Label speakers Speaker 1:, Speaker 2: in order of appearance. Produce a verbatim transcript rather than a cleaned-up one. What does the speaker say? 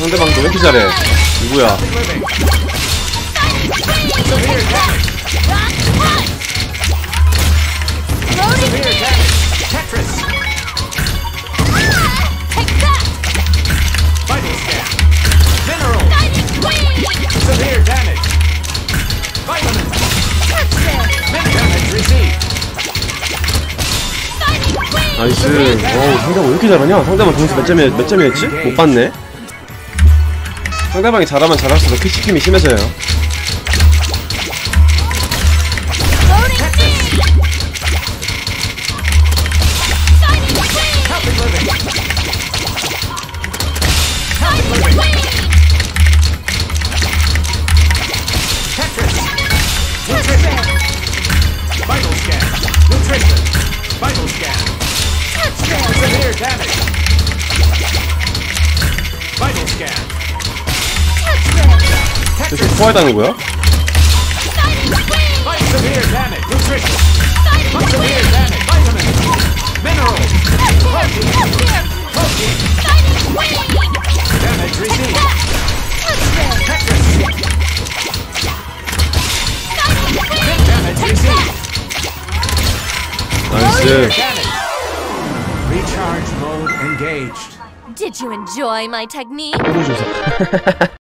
Speaker 1: 상대방도 왜 이렇게 잘해? 누구야? 나이스. 어우, 상대방 왜 이렇게 잘하냐? 상대방 점수 몇 점이, 몇 점이었지? 못 봤네. 상대방이 잘하면 잘할수록 캐치팀이 심해져요. 계속 포화해다는 거야? 나이스.
Speaker 2: Did you enjoy my technique?